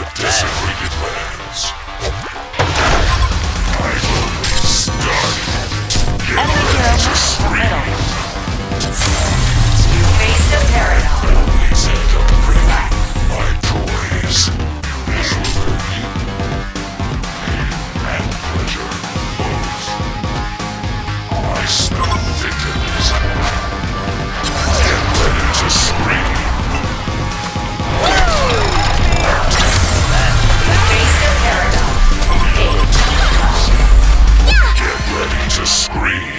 Desecrated lands. I've only started. Enemy hero moving from middle. You face the paradox. Set up bring my toys. This will earn you pain and pleasure both. I smell victims. Get ready to scream. Face the paradox. Get ready to scream.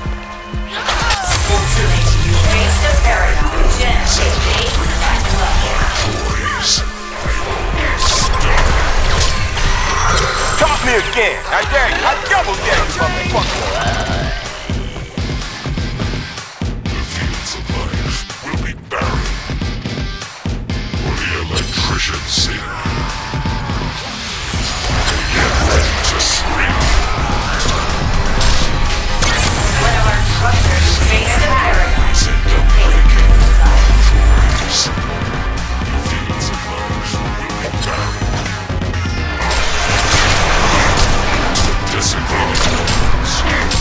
Ultimate, you face the paradox. Gen, take and love. Toys. Start. Toss me again. I dare you. I double dare you, motherfucker. The fields of life will be barren. For the electrician sing. Get ready to scream. One of our structures face the paradox. Send up breaking toys. The fields of life will be barren. Desecrated lands.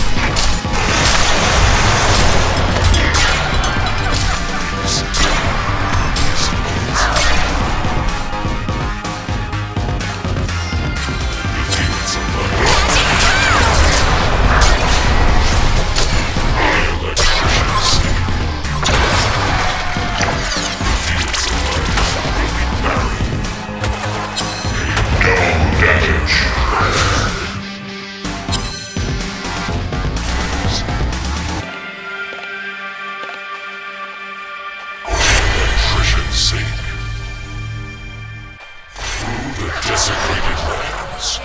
Desecrated lands.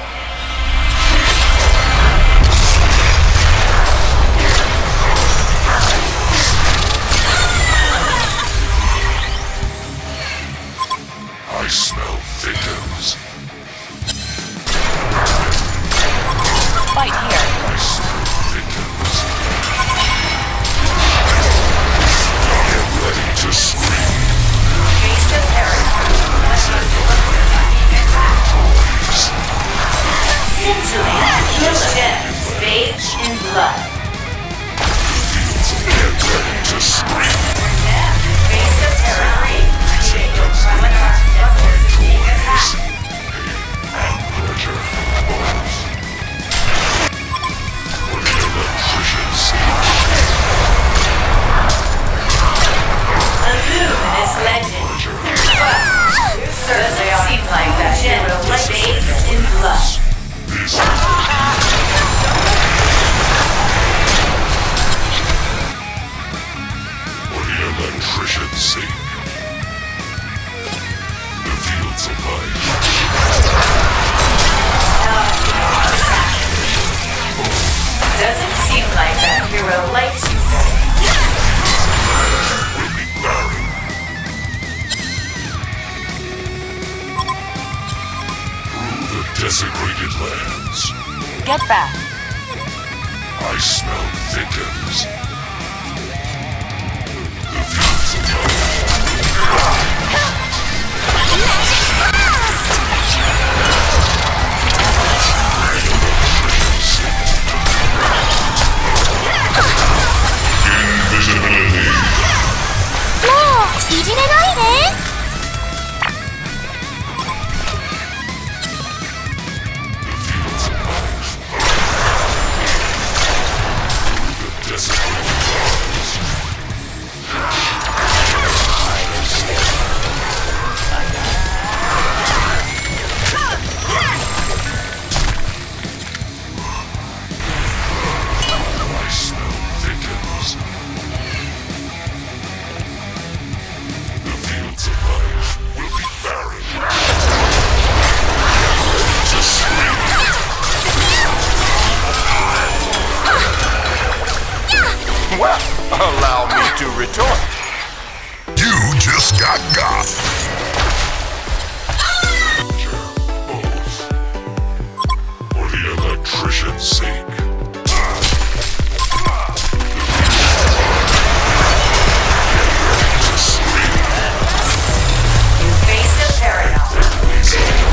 I smell victims. Fight here. I smell victims. Get ready to scream. Face the paradox. Scintillate, kill Gen, spade and blood. Get ready to scream. Face the paradox. One of our structures being attacked. And pleasure both. For the electrician sing. Illuminous legend. Doesn't seem like that. Gen, spade and blood. This for the electrician's sake. The fields of life Doesn't seem like that hero likes you. will be barren. Through the desecrated lands, Get back. I smell victims. The fields of life invisibility. もういじめないで。 The fields of life. The desecrated lands. I smell victims. The fields of life will be barren. To scream. Well, allow me to retort. You just got both. For the electrician's sake. To scream. You face the paradox.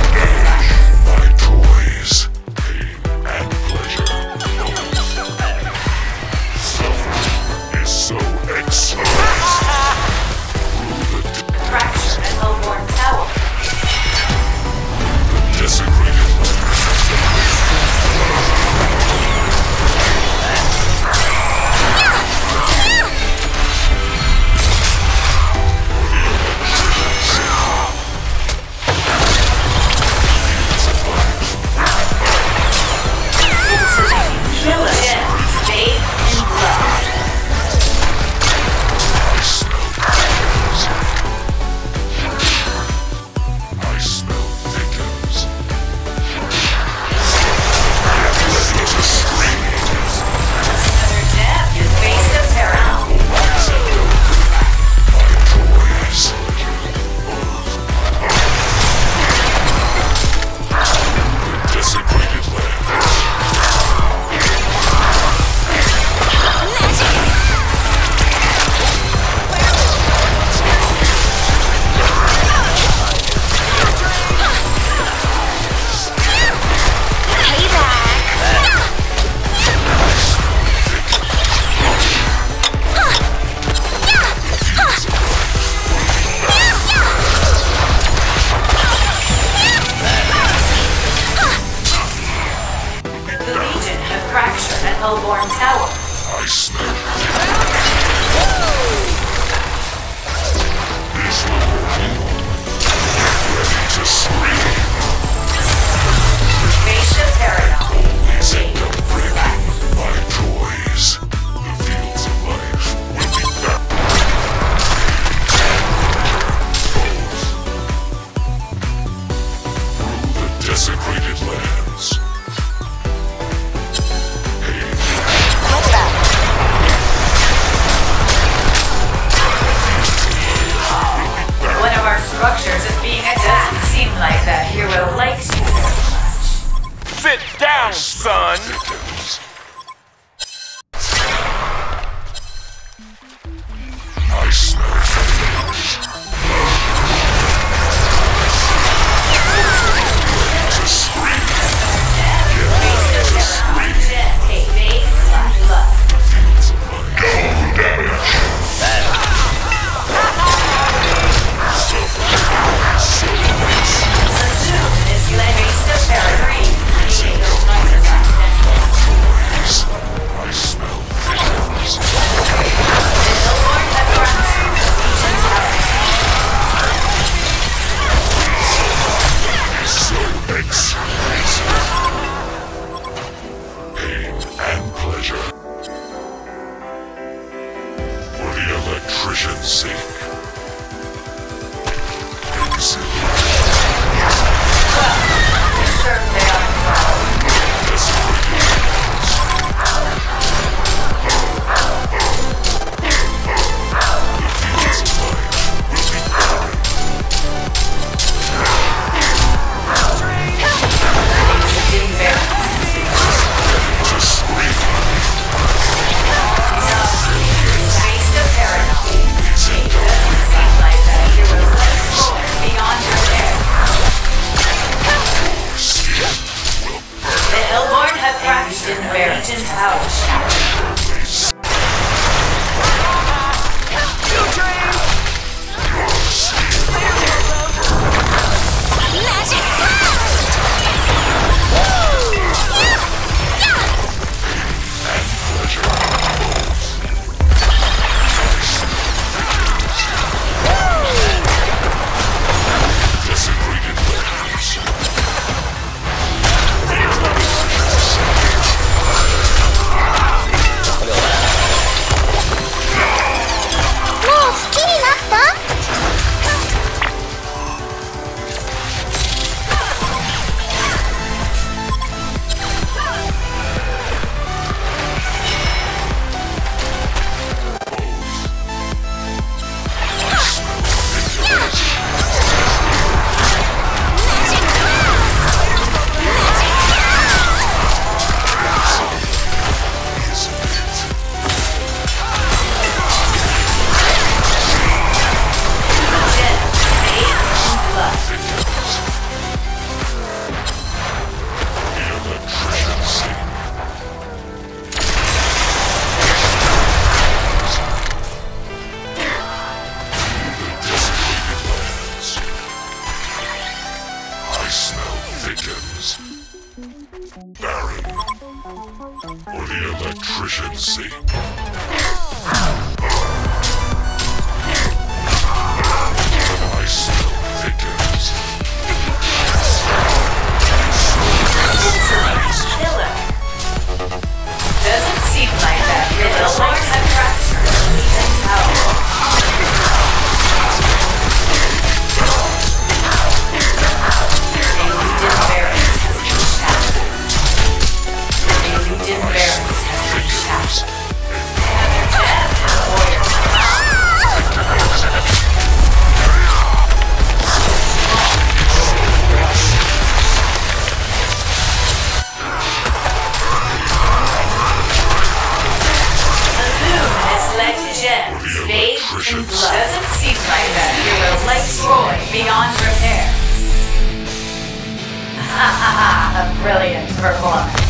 son. Victims. I smell victims. I smell victims. So exquisite. Pain and pleasure. For the electrician's sake. Exhilarating. Baron, for the electrician's sake. I smell victims. Killer. Doesn't seem like that. The Lord had fractured the tower. Doesn't seem like that hero like Troy beyond repair. Ha ha ha, a brilliant performance.